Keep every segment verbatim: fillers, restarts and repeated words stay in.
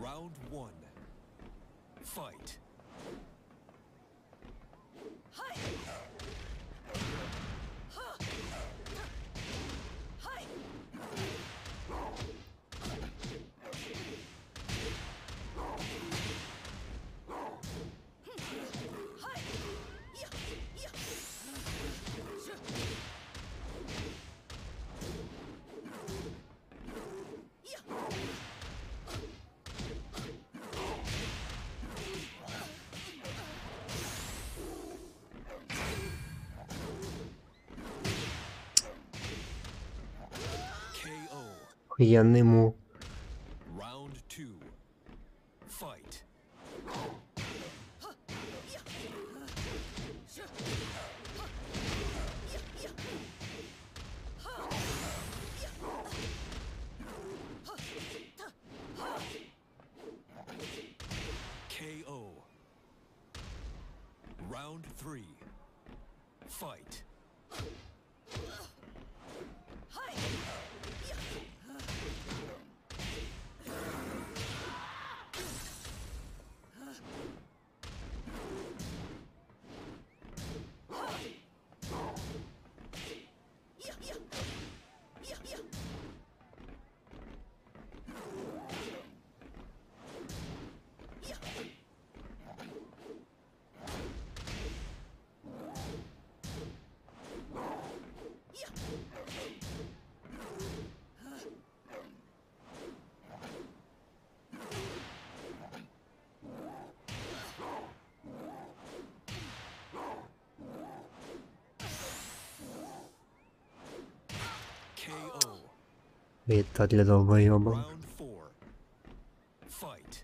Round one. Fight. Охуєнний мув. Round two. Fight. K O. Round three. Fight. K O. Віта для довбойоба. Round four. Fight.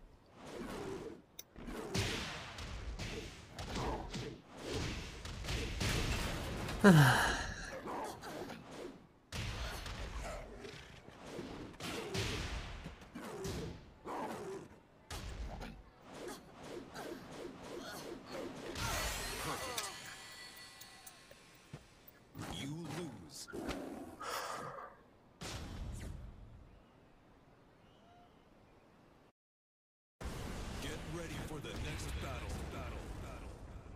Perfect. You lose. Get ready for the next battle. Battle. Battle.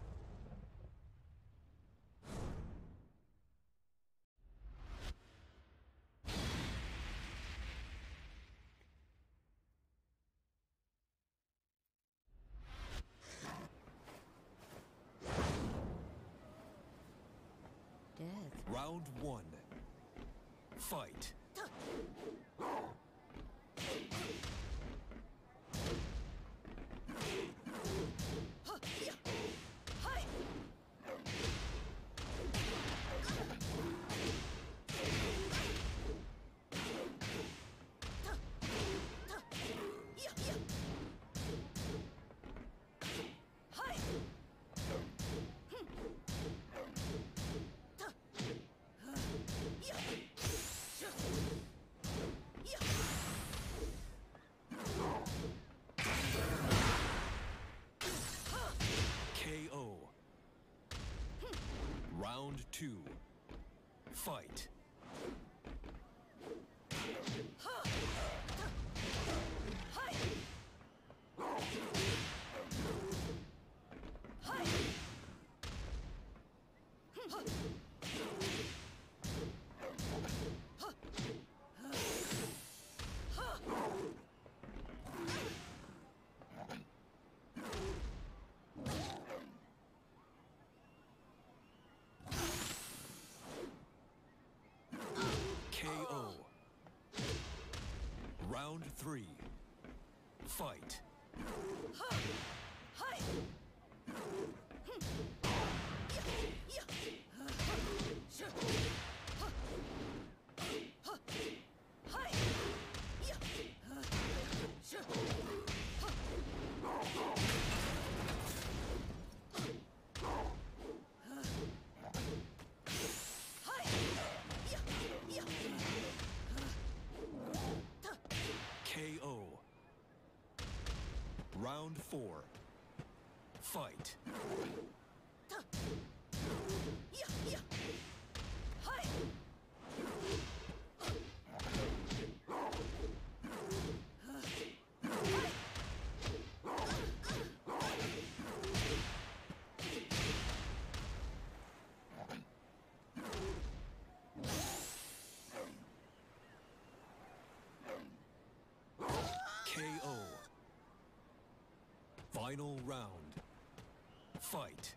Death. Round one. Fight. K O. Round two. Fight. K O. Round three. Fight. K O. Round four. Fight. Final round. Fight.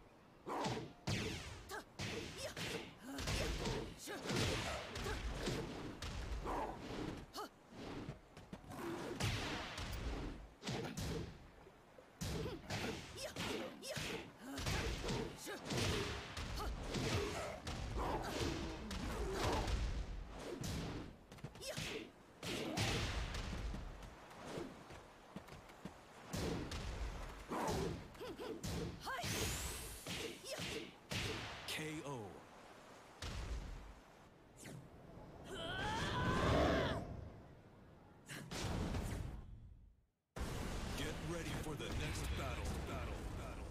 K O. Get ready for the next battle. Battle. Battle.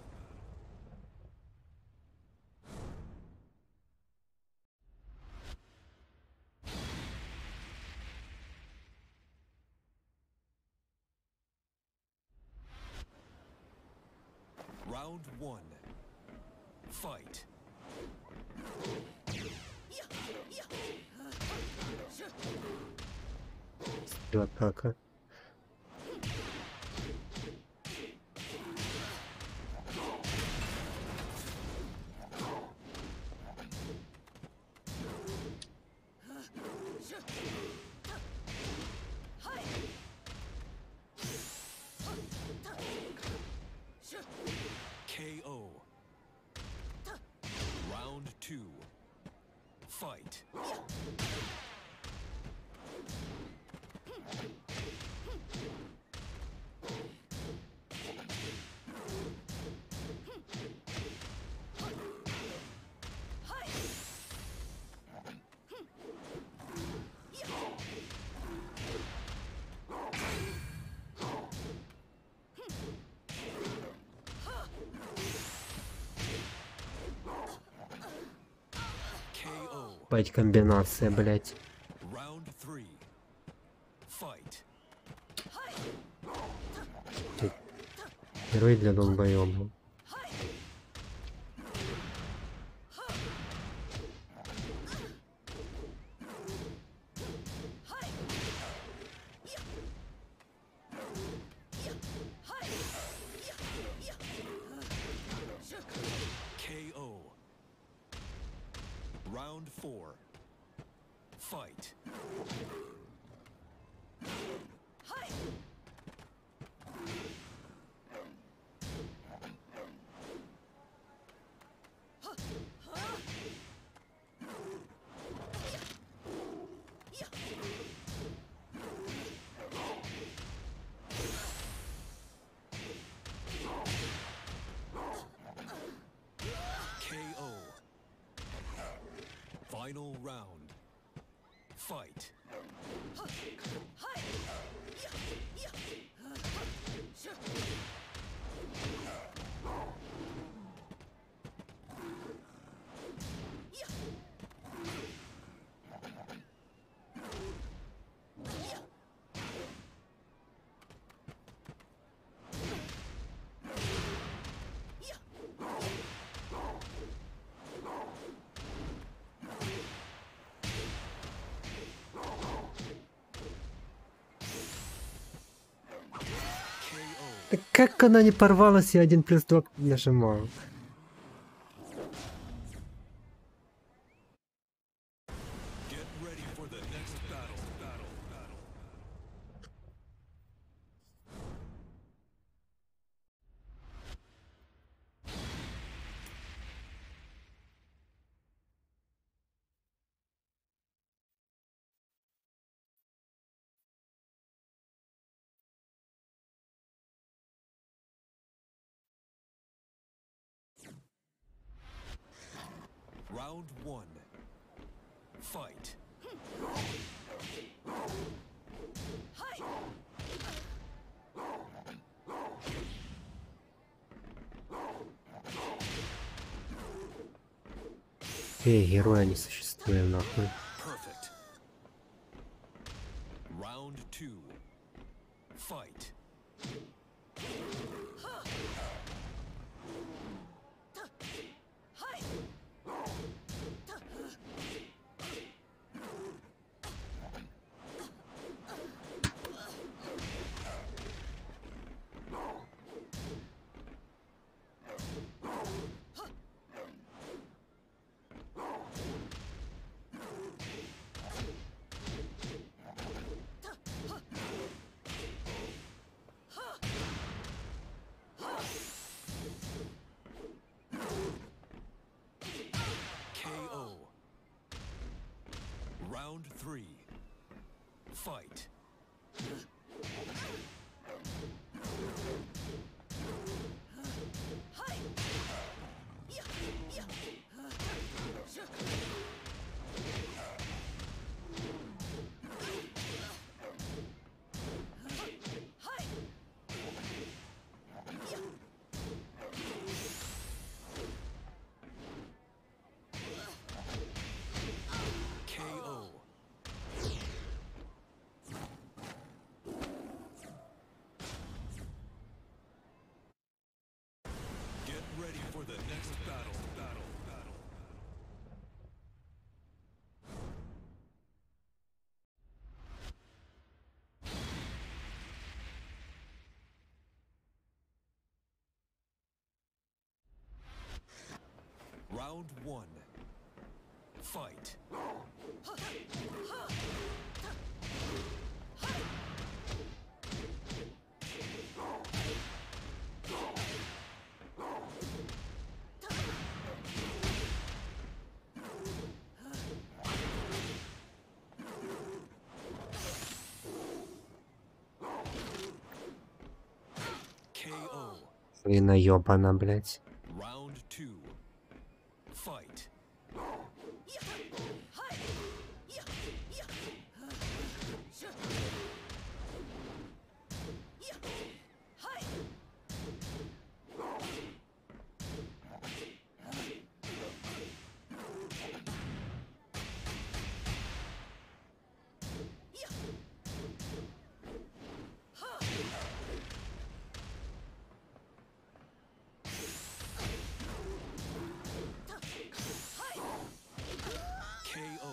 Round one. Fight. Атака. K O. Round two. Fight. K O. Бать, комбинация, блять. Round three. Fight. Герой для долбоёба. K O. Round four. Fight. K O. Final round. Fight. Да как она не порвалась, я один плюс два нажимал. Get ready for the next battle. Battle. Battle. Round one. Fight. Эй, героя не существует, нахуй. Perfect. Round two. Fight. Fight. K O. Get ready for the next battle. Battle. Battle. Round one. Fight. K O. Свина ёбана, блядь. Round two. Fight. K O.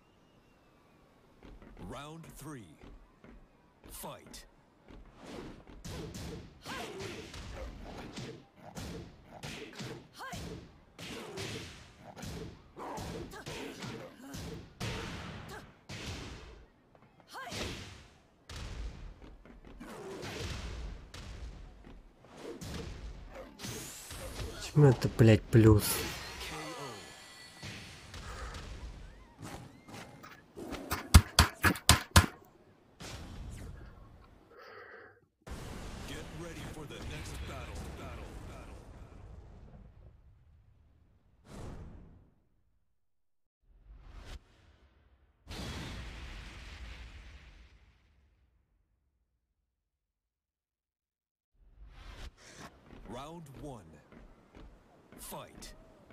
Round three. Fight. Почему это, блядь, плюс? K O. Get ready for the next battle. Battle. Battle. Round one. Fight.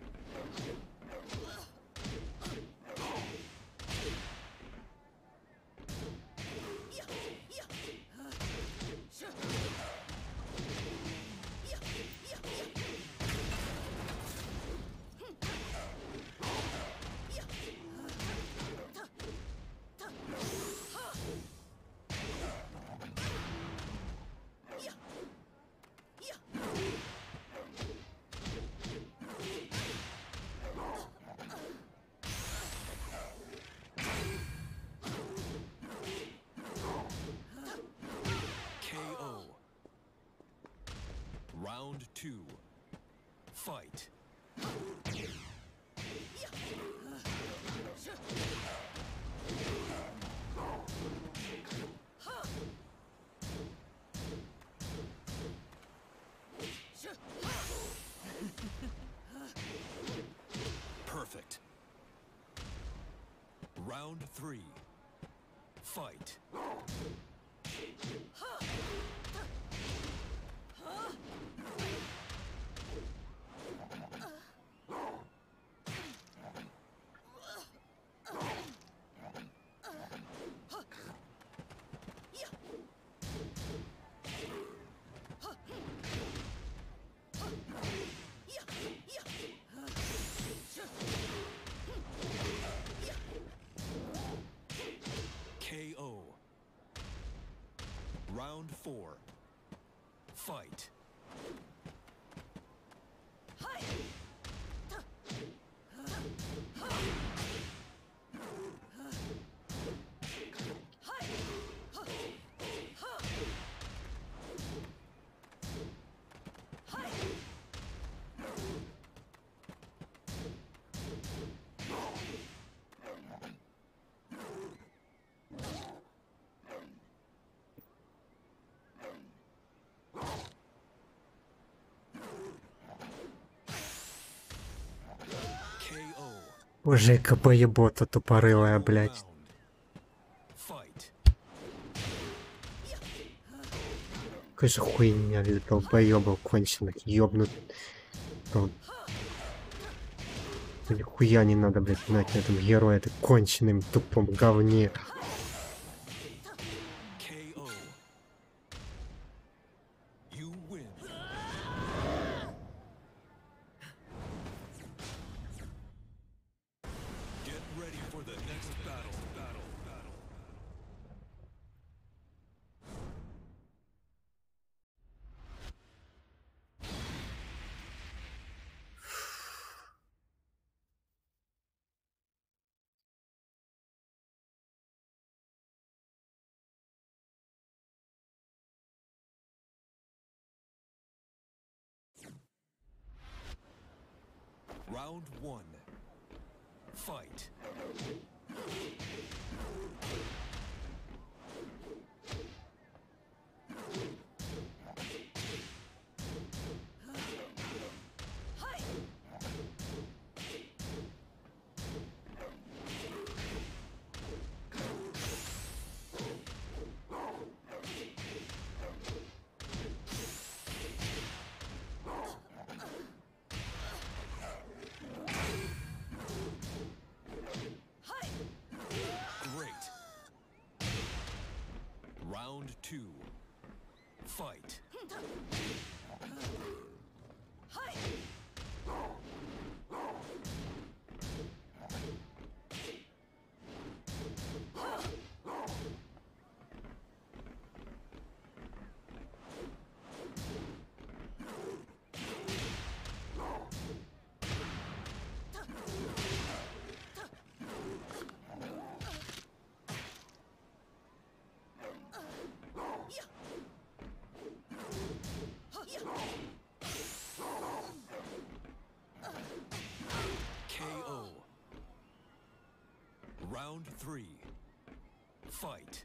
K O. Round two. Fight. Perfect. Round three. Fight. K O. Round four. Fight. Боже, яка поєбота тупорилая, Final блядь. round. Fight. Какая же хуйня для долбоёбов конченых, ёбнут. Там нихуя не надо, блядь, знать на этом герое, это конченым тупом говне. K O. You win. Get ready for the next battle. Battle. Battle. Round one. Fight. Great. Round two. Fight. K O. Round three. Fight.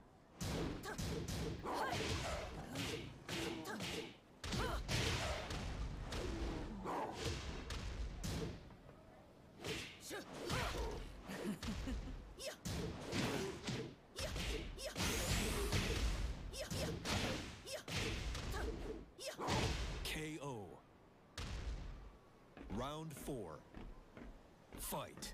K O. Round four. Fight.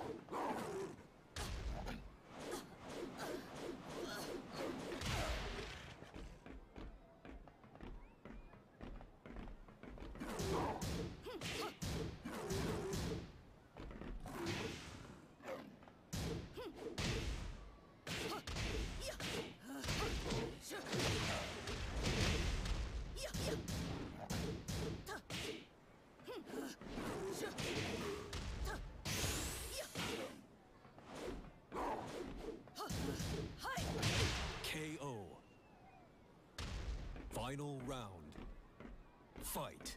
K O. Final round. Fight.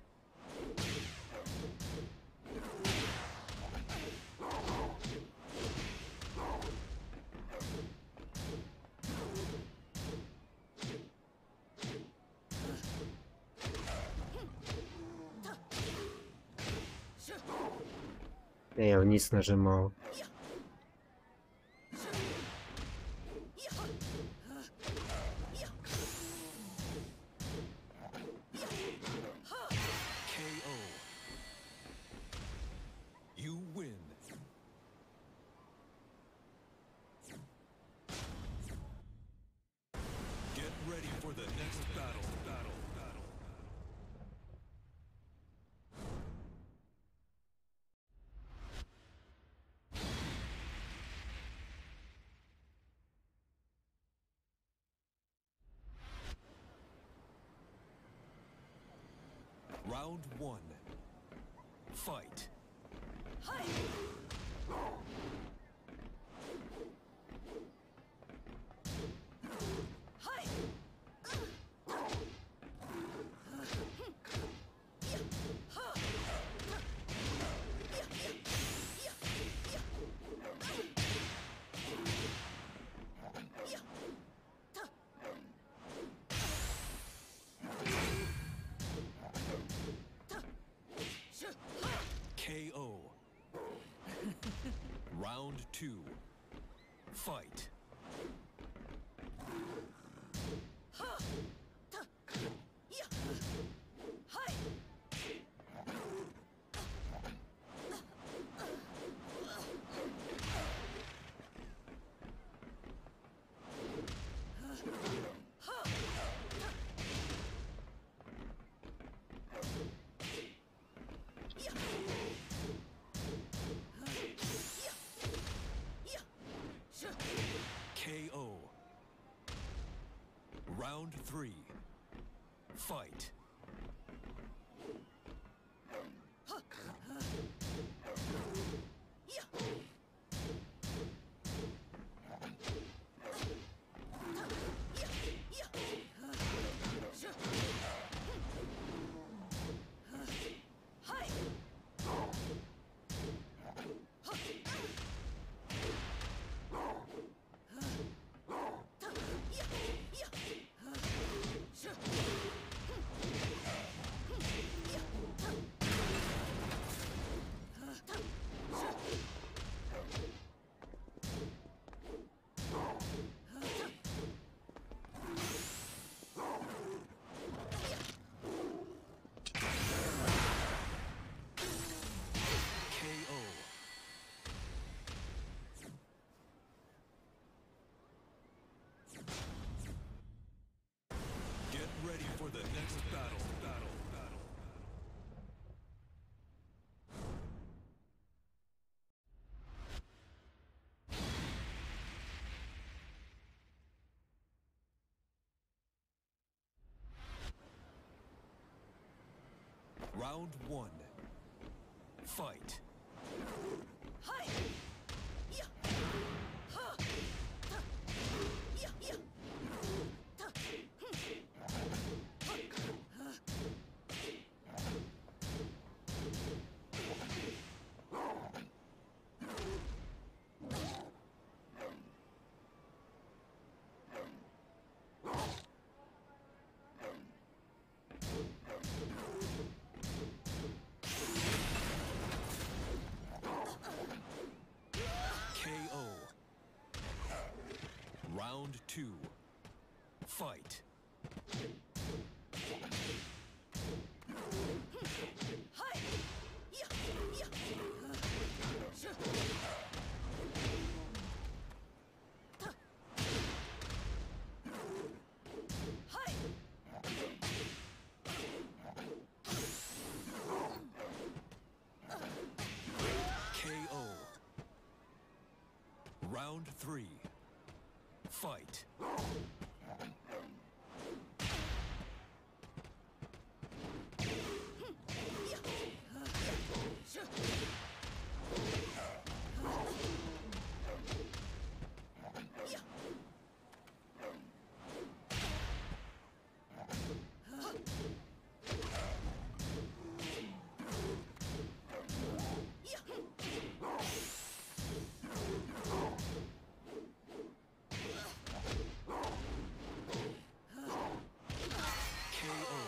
Я вниз нажимал. K O. You win. Get ready for the next battle. Battle. Battle. Round one. Fight. K O. two. Fight. K O. Round three. Fight. Get ready for the next battle. Battle. Battle. Round one. Fight. K O. Round two. Fight. K O. Round three. Fight. K O.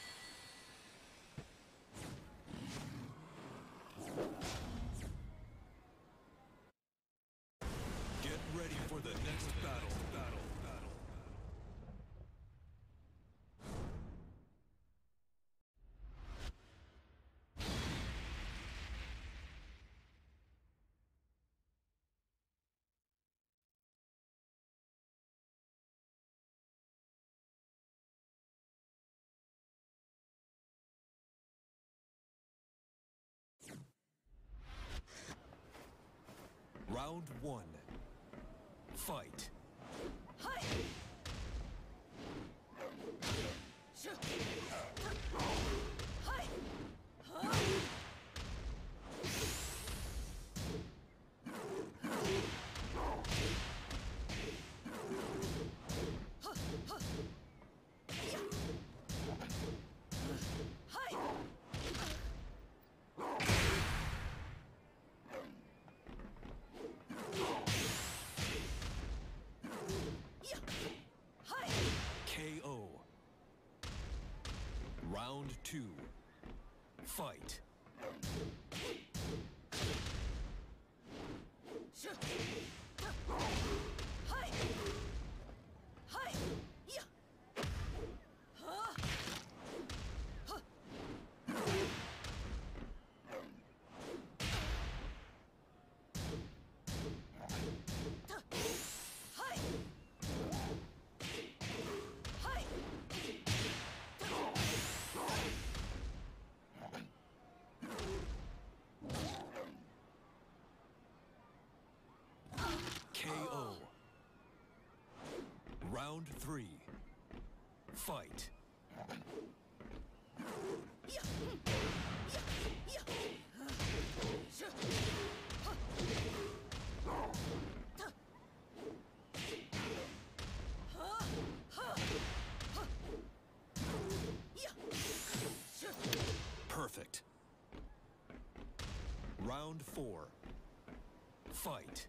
Get ready for the next battle. Battle. Battle. Round one. Fight. K O. Round two. Fight. K O. Round three. Fight. Perfect. Round four. Fight.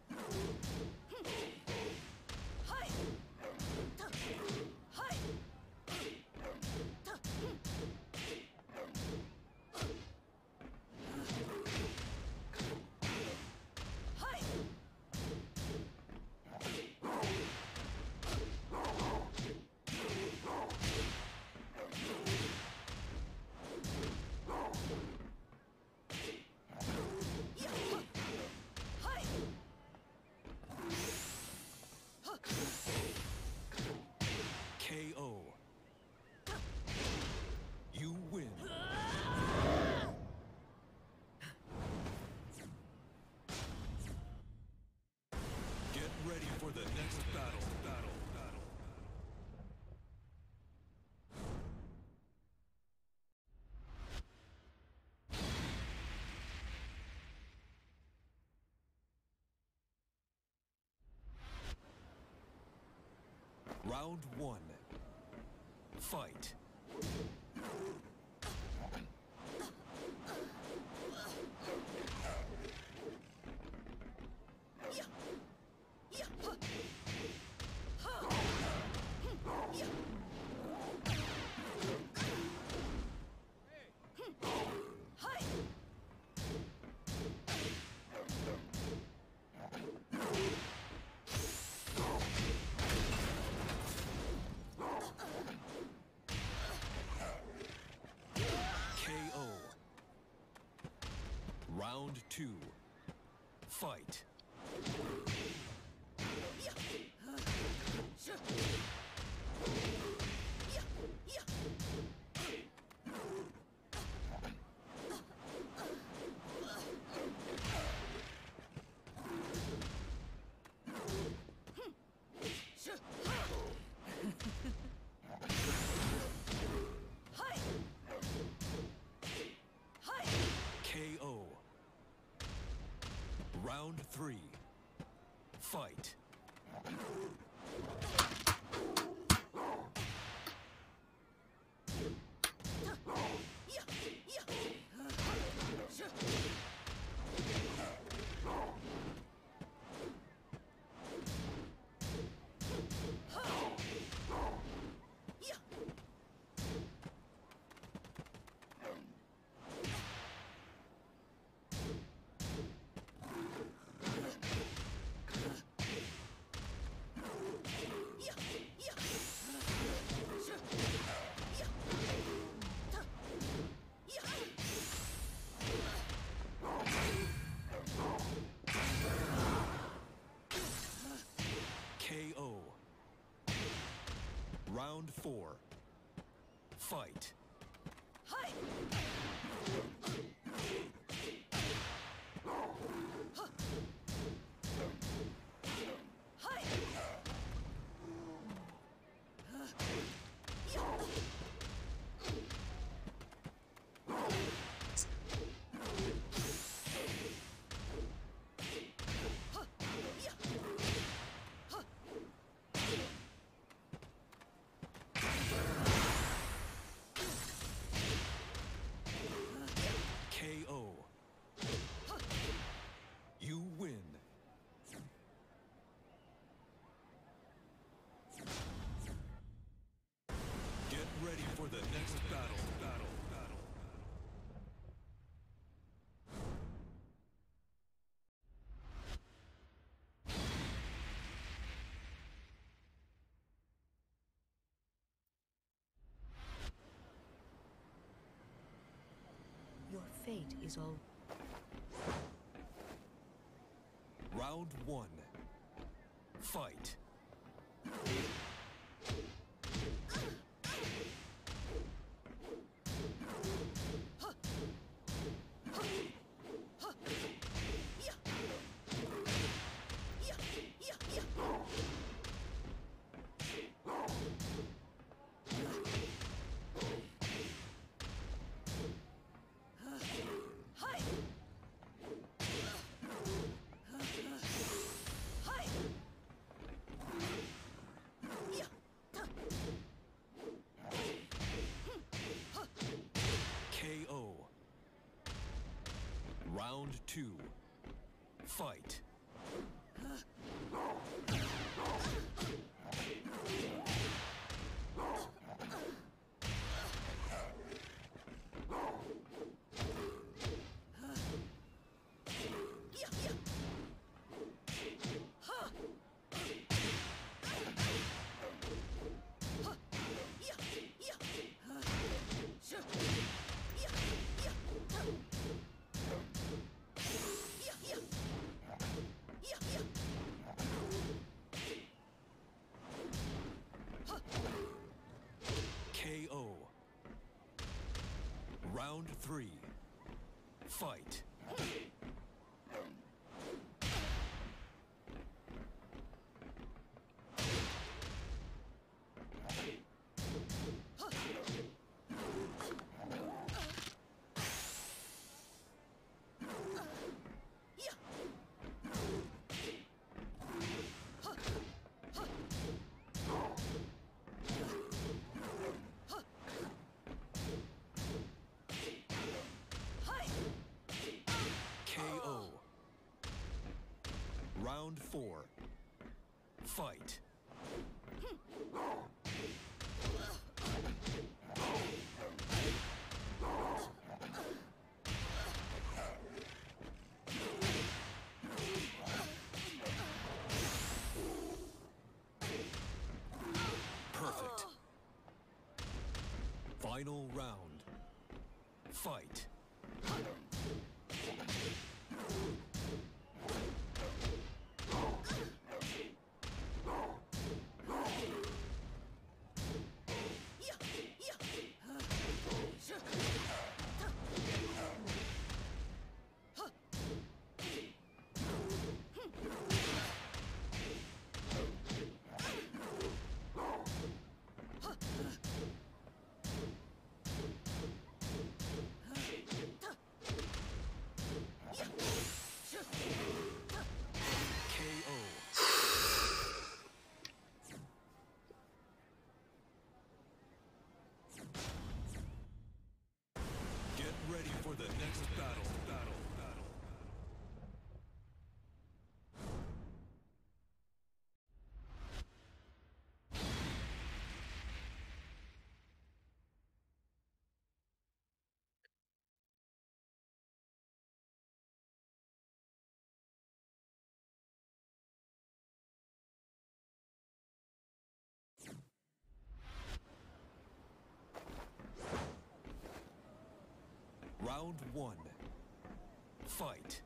K O. You win. Get ready for the next battle. Battle. Battle. Round one. Fight. K O. Round two. Fight. K O. Round three. Fight. K O. Round four. Fight. K O. You win. Get ready for the next battle. Battle. Battle. fate is all. Round one. Fight. K O. Round two. Fight. K O. Round three. Fight. K O. Round four. Fight. Perfect. Final round. Fight. K O. Get ready for the next battle. Battle. Battle. Round one. Fight.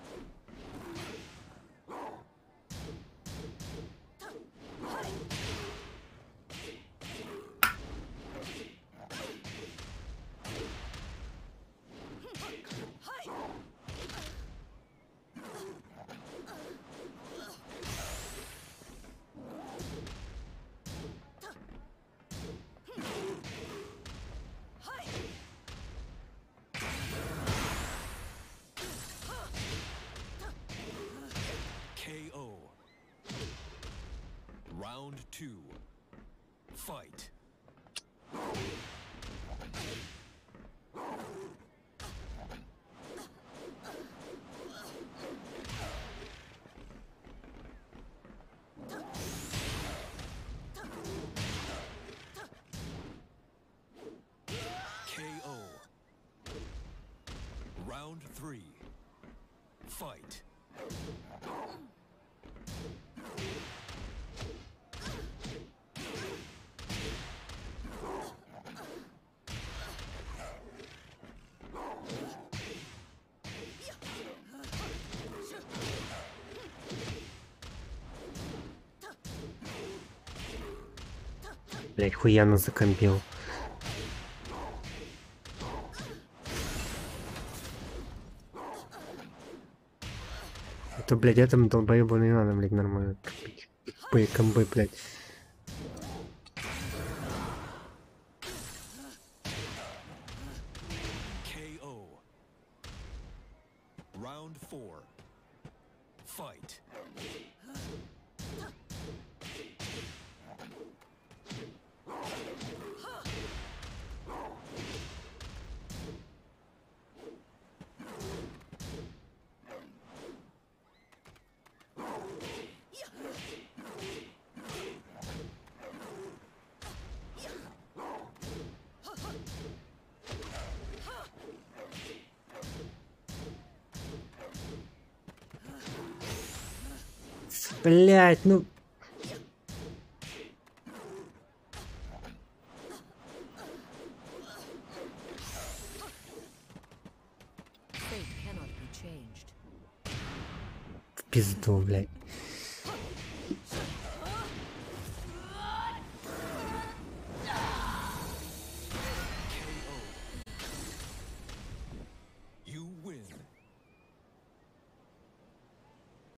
K O. Round two. Fight. K O. Round three. Fight. Блять, хуяно закомбил. Это, блядь, этому долбоебу не надо, блядь, нормально. Тупые комбы, блядь. K O. Round four. Fight. Блять, ну... В пизду, блядь.